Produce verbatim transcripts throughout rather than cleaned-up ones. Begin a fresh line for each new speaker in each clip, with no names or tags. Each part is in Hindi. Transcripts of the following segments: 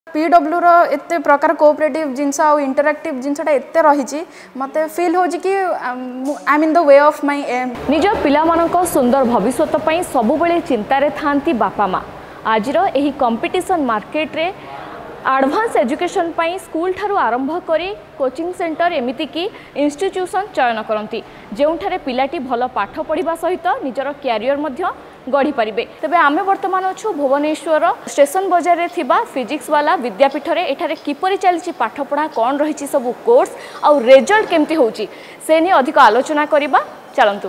पीडब्ल्यू रो एते प्रकार कोऑपरेटिव जिनस आ इंटरैक्टिव जिनसटा एते रही मत फील हो कि I am in the way of my aim.
निज पिलामानक सुंदर भविष्यत पई सबुबेले चिंतारे थांती बापा माँ। आजिर एही कंपटीशन मार्केट रे एडवांस एजुकेशन पाई स्कूल ठारू आरंभ करी कोचिंग सेंटर एमिति की इंस्टीट्यूशन चयन करती जोठारे पिलाटी भल पाठ पढ़ा सहित निजर क्यारियर मध्य गढ़ी पारिबे। तेबे आमे वर्तमान अछु भुवनेश्वर स्टेशन बाजार रे थिबा फिजिक्स वाला विद्यापीठ रे एठारे किपरि चलछि पाठ पढ़ा कोन रहिछि सब कोर्स आ रिजल्ट केमति होछि से नि अधिक आलोचना करिबा चलंतु।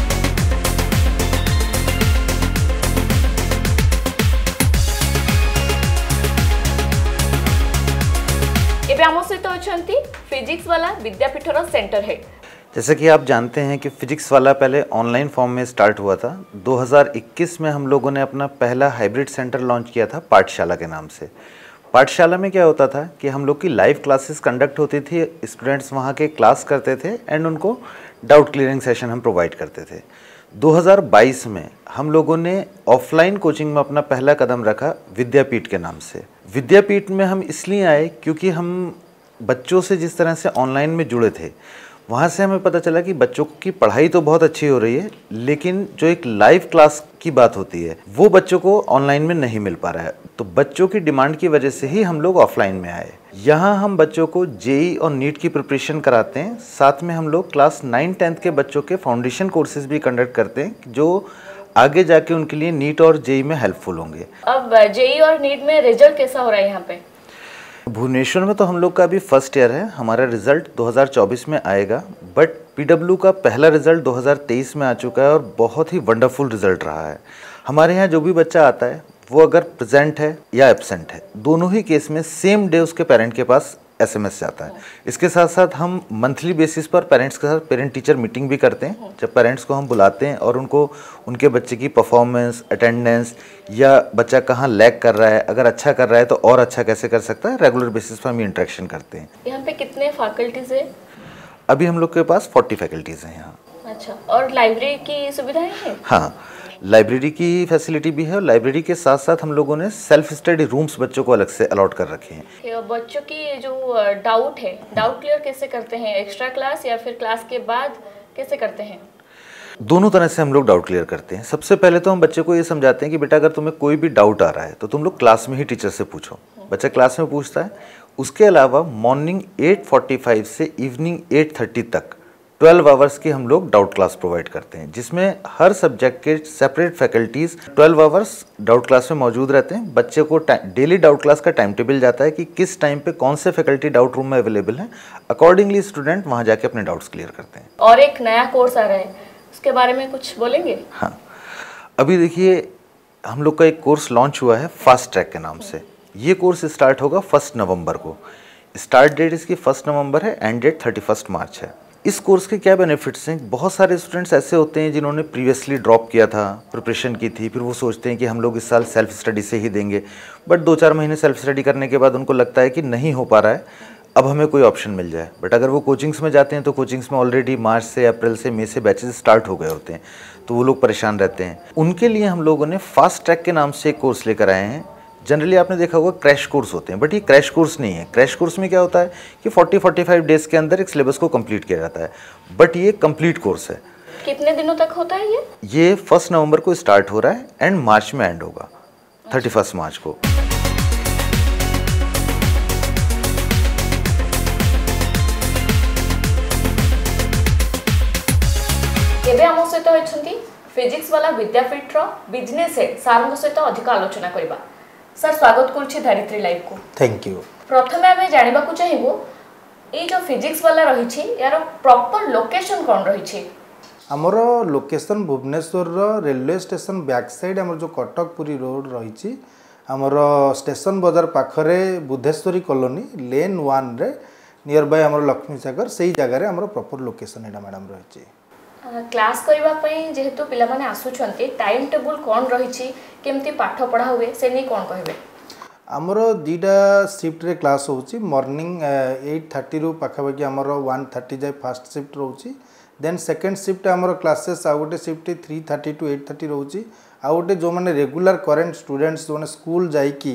एबे आम सहित अछंती फिजिक्स वाला विद्यापीठर सेंटर हेड।
जैसे कि आप जानते हैं कि फिजिक्स वाला पहले ऑनलाइन फॉर्म में स्टार्ट हुआ था। दो हज़ार इक्कीस में हम लोगों ने अपना पहला हाइब्रिड सेंटर लॉन्च किया था पाठशाला के नाम से। पाठशाला में क्या होता था कि हम लोग की लाइव क्लासेस कंडक्ट होती थी, स्टूडेंट्स वहाँ के क्लास करते थे एंड उनको डाउट क्लियरिंग सेशन हम प्रोवाइड करते थे। दो हज़ार बाईस में हम लोगों ने ऑफलाइन कोचिंग में अपना पहला कदम रखा विद्यापीठ के नाम से। विद्यापीठ में हम इसलिए आए क्योंकि हम बच्चों से जिस तरह से ऑनलाइन में जुड़े थे वहाँ से हमें पता चला कि बच्चों की पढ़ाई तो बहुत अच्छी हो रही है, लेकिन जो एक लाइव क्लास की बात होती है वो बच्चों को ऑनलाइन में नहीं मिल पा रहा है। तो बच्चों की डिमांड की वजह से ही हम लोग ऑफलाइन में आए। यहाँ हम बच्चों को जेई और नीट की प्रिपरेशन कराते हैं, साथ में हम लोग क्लास नाइन टेंथ के बच्चों के फाउंडेशन कोर्सेज भी कंडक्ट करते हैं जो आगे जाके उनके लिए नीट और जेई में हेल्पफुल होंगे।
अब जेई और नीट में रिजल्ट कैसा हो रहा है यहाँ पे?
भुवनेश्वर में तो हम लोग का अभी फर्स्ट ईयर है, हमारा रिजल्ट दो हज़ार चौबीस में आएगा, बट पीडब्ल्यू का पहला रिजल्ट दो हज़ार तेईस में आ चुका है और बहुत ही वंडरफुल रिजल्ट रहा है। हमारे यहाँ जो भी बच्चा आता है वो अगर प्रेजेंट है या एब्सेंट है, दोनों ही केस में सेम डे उसके पेरेंट के पास एसएमएस जाता है। इसके साथ साथ हम मंथली बेसिस पर पेरेंट्स के साथ पेरेंट टीचर मीटिंग भी करते हैं, जब पेरेंट्स को हम बुलाते हैं और उनको उनके बच्चे की परफॉर्मेंस, अटेंडेंस या बच्चा कहाँ लैग कर रहा है, अगर अच्छा कर रहा है तो और अच्छा कैसे कर सकता है, रेगुलर बेसिस पर हम इंटरेक्शन करते हैं।
यहाँ पे कितने फैकल्टीज है?
अभी हम लोग के पास चालीस फैकल्टीज हैं यहाँ।
अच्छा, और लाइब्रेरी की सुविधाएं हैं?
हाँ, लाइब्रेरी की फैसिलिटी भी है और लाइब्रेरी के साथ साथ हम लोगों ने सेल्फ स्टडी रूम्स बच्चों को अलग से अलॉट कर रखे हैं।
बच्चों की जो डाउट है, डाउट क्लियर कैसे करते हैं? एक्स्ट्रा क्लास या फिर क्लास के बाद कैसे करते हैं?
दोनों तरह से हम लोग डाउट क्लियर करते हैं। सबसे पहले तो हम बच्चे को ये समझाते हैं कि बेटा अगर तुम्हें कोई भी डाउट आ रहा है तो तुम लोग क्लास में ही टीचर से पूछो। बच्चा क्लास में पूछता है। उसके अलावा मॉर्निंग एट फोर्टी फाइव से इवनिंग एट थर्टी तक ट्वेल्व आवर्स की हम लोग डाउट क्लास प्रोवाइड करते हैं, जिसमें हर सब्जेक्ट के separate faculties twelve hours doubt class में मौजूद रहते हैं। बच्चे को डेली डाउट क्लास का टाइम टेबल जाता है कि किस टाइम पे कौन से फैकल्टी डाउट रूम में अवेलेबल है, अकॉर्डिंगली स्टूडेंट वहाँ जाके अपने डाउट्स क्लियर करते हैं।
और एक नया कोर्स आ रहा है, उसके बारे में कुछ बोलेंगे?
हाँ, अभी देखिए हम लोग का एक कोर्स लॉन्च हुआ है फास्ट ट्रैक के नाम से। ये कोर्स स्टार्ट होगा फर्स्ट नवंबर को। स्टार्ट डेट इसकी फर्स्ट नवंबर है, end date thirty first March है। इस कोर्स के क्या बेनिफिट्स हैं? बहुत सारे स्टूडेंट्स ऐसे होते हैं जिन्होंने प्रीवियसली ड्रॉप किया था, प्रिपरेशन की थी, फिर वो सोचते हैं कि हम लोग इस साल सेल्फ स्टडी से ही देंगे, बट दो चार महीने सेल्फ स्टडी करने के बाद उनको लगता है कि नहीं हो पा रहा है, अब हमें कोई ऑप्शन मिल जाए। बट अगर वो कोचिंग्स में जाते हैं तो कोचिंग्स में ऑलरेडी मार्च से, अप्रैल से, मई से बैचेस स्टार्ट हो गए होते हैं, तो वो लोग परेशान रहते हैं। उनके लिए हम लोगों ने फास्ट ट्रैक के नाम से एक कोर्स लेकर आए हैं। जनरली आपने देखा होगा क्रैश कोर्स होते हैं, बट ये क्रैश कोर्स नहीं है। क्रैश कोर्स में क्या होता है कि चालीस पैंतालीस डेज के अंदर एक सिलेबस को कंप्लीट किया जाता है, बट ये कंप्लीट कोर्स है।
कितने दिनों तक होता है ये?
ये फर्स्ट नवंबर को स्टार्ट हो रहा है एंड मार्च में एंड होगा, थर्टी फर्स्ट मार्च को।
एबे हम सहित होइछंती फिजिक्स वाला विद्यापीठ रो बिजनेस है सार सहित अधिक आलोचना करबा। सर स्वागत करछि धारित्री लाइव को।
Thank you.
प्रथमे आमे जानिबा को चाहिबो ए जो फिजिक्स वाला रहिछि यार प्रॉपर लोकेशन कोन रहिछि?
हमर लोकेशन भुवनेश्वर रो रेलवे स्टेशन बैक साइड हमर जो कटक पुरी रोड रहिछि, हमर स्टेशन बाजार पाखरे बुद्धेश्वरी कॉलोनी लेन वन रे नियर बाय हमर लक्ष्मी सागर सेही जगह रे हमर प्रॉपर लोकेशन एडा मैडम रहिछि।
क्लास करबा पई जेहेतु पिला माने आसुछंती टाइम टेबल कोन रहिछि, केमती पाठ पढ़ा हुए से नै कोन कहबे?
हमर दीटा शिफ्ट रे क्लास होछि। मॉर्निंग एट थर्टी रु पाखापाखि हमर वन थर्टी जाय फर्स्ट शिफ्ट रोछि, देन सेकंड शिफ्ट हमर क्लासेस आ गोटे shift three thirty to eight thirty रोछि। आ गोटे जो माने रेगुलर करेंट स्टूडेंट्स जो माने स्कूल जाई की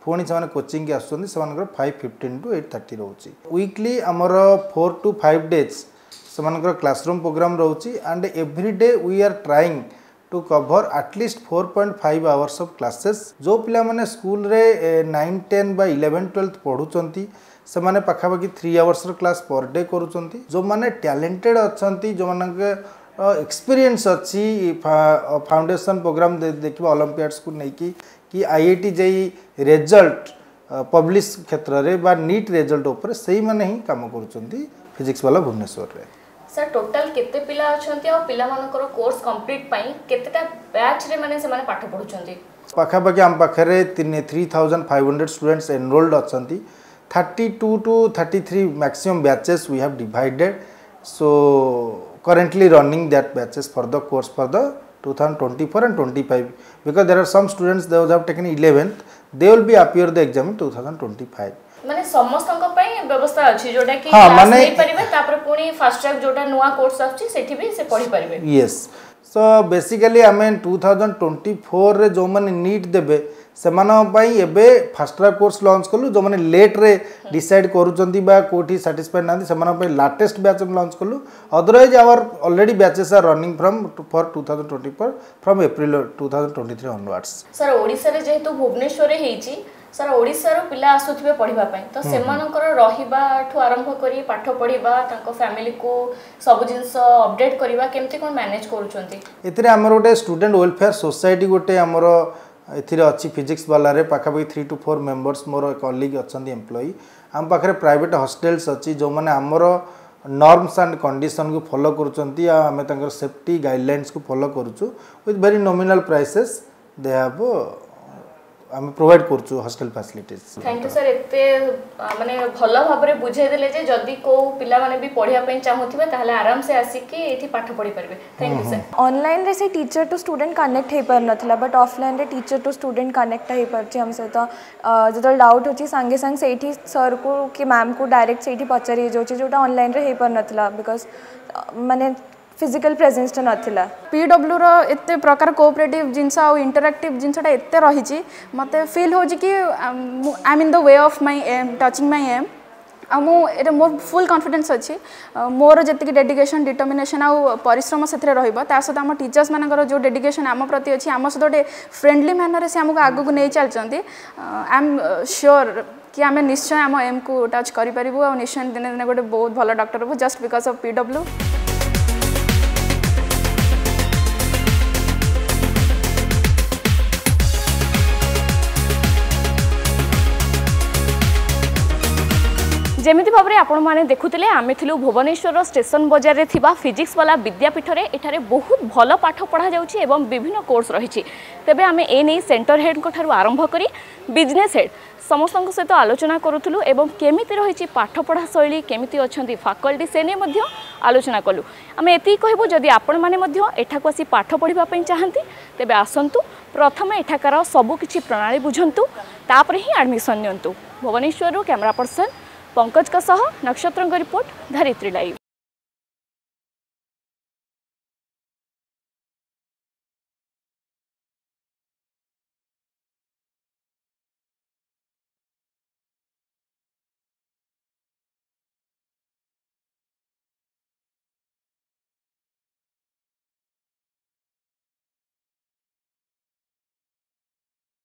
पुणी से कोचिंग के आसुँच से five fifteen to eight thirty रोचे वीकली आमर फोर टू फाइव डेज से क्लासरूम प्रोग्राम रोचे and every day we are trying to cover at least four point five hours of classes जो पिला माने स्कूल रे नाइन टेन बा इलेवन ट्वेल्थ पढ़ुचंती से माने पाखापाखि three hours class per day करुचंती जो माने टैलेंटेड अच्छंती जो माने एक्सपीरियंस अच्छी फाउंडेशन प्रोग्राम देखिबा ओलंपियाड्स को नहीं कि कि आईआईटी जेई रिजल्ट पब्लिश क्षेत्र रे बा नीट रिजल्ट ऊपर सही माने ही काम करुचंती फिजिक्स वाला भुवनेश्वर रे।
सर टोटल केते पिला अछंती और पिला मानकर कोर्स कंप्लीट पई केतेटा बैच रे माने से माने पाठ पढुचंती
पाखापाखि आम पाखे three thousand five hundred students enrolled अच्छी thirty two to thirty three maximum batches we have divided so currently running that batches for the course for the twenty twenty-four and twenty-five because there are some students those have taken eleventh they will be appear the exam in twenty twenty-five
माने समस्त को पई व्यवस्था अछि जोटा कि
हाँ,
क्लास
माने
नहीं परिबे तापर पुनी फास्ट ट्रैक जोटा नुवा कोर्स आछि सेठी भी से पढ़ी परिबे
yes so basically I mean twenty twenty-four रे जो माने नीट देबे सेमान पई एबे फास्ट ट्रैक कोर्स लॉन्च कलु जो माने लेट रे डिसाइड करूचंती बा कोठी सैटिस्फाइड नांदी सेमान पई लेटेस्ट बैच लॉन्च कलु otherwise our already batches are running from for twenty twenty-four from April twenty twenty-three onwards
sir Odisha रे जेहेतु भुवनेश्वर रे हेची सर ओडिसा रो पिला आसुथिबे पढिबा पई तो सेमानकर रहिबा ठु आरंभ करी पाठ पढिबा तांको फैमिली को सब जिंस अपडेट करिबा केमति कोन मैनेज करूचंती
एथिरे हमर गोटे स्टूडेंट वेलफेयर सोसाइटी गोटे हमर एथिरे अच्छी फिजिक्स वाला रे पाखापाखि थ्री टू फोर मेंबर्स मोर कलीग अच्छी एम्प्लॉई आम पाखे प्राइवेट हॉस्टेल्स अच्छी जो मैंने आमर नॉर्म्स एंड कंडीशन को फॉलो करुँच आम सेफ्टी गाइडलाइंस को फॉलो करुचु with very nominal prices they have आम प्रोवाइड करछु hostel facilities.
Thank you sir एते माने भलो भाबरे बुझाई देले जे जदी को पिला माने भी पढिया पई चाहुथिबे ताहले आराम से आसी के एठी पाठ पढी परबे। Thank you sir.
ऑनलाइन रे से टीचर टू स्टूडेंट कनेक्ट हे पर नथला बट ऑफलाइन रे टीचर टू स्टूडेंट कनेक्ट हे परछि हम सहित जदल डाउट होछि संगे संग सेठी सर को कि मैम को डायरेक्ट सेठी पचारि जोछि जोटा ऑनलाइन रे हे पर नथला बिकॉज़ माने फिजिकल प्रेजेंस तो नथिला।
पीडब्ल्यू रो एते प्रकार कोऑपरेटिव जिंस आ इंटरैक्टिव जिंसटा एते रहिछि मते फील होछि कि I am in the way of my aim touching my aim आ मु एटा मोर फुल कॉन्फिडेंस अछि मोर जति डेडिकेशन डिटर्मिनेशन आ परिश्रम सेथरे रहइबो ता सहित हम टीचर्स मानकर जो डेडिकेशन आम प्रति अछि आम सहित गोटे फ्रेंडली मैनर से हमको आगु को नहीं चलचंती आई एम श्योर कि आम निश्चय आम एम को टच करि परिबो आ निश्चय दिन दिन गोटे बहुत भलो डॉक्टर हो जस्ट बिकॉज ऑफ पीडब्ल्यू।
जेमिति भाबरे आपण माने देखुतिले आमे थिलु भुवनेश्वर स्टेशन बाजार रे थिबा फिजिक्स वाला विद्यापीठ रे एठारे बहुत भलो पाठ पढ़ा जाउछि एवं विभिन्न कोर्स रहिछि। तेबे आमे ए नै सेंटर हेड को थारु आरंभ करी बिजनेस हेड समस्तक सहित आलोचना करूथुलु एवं केमिति रहिछि पाठ पढ़ा शैली केमिति अछंती फैकल्टी से नै मध्य आलोचना कलु। आमे एति कहबो जदि आपण माने मध्य एठा को आसी पाठ पढ़िबा पई चाहंती तेबे आसंतु प्रथमे एठाकार सब किछि प्रणाली बुझंतु तापर ही एडमिशन नियंतु। भुवनेश्वर रो कैमरा पर्सन पंकज का सह नक्षत्र रिपोर्ट धरित्री लाइव।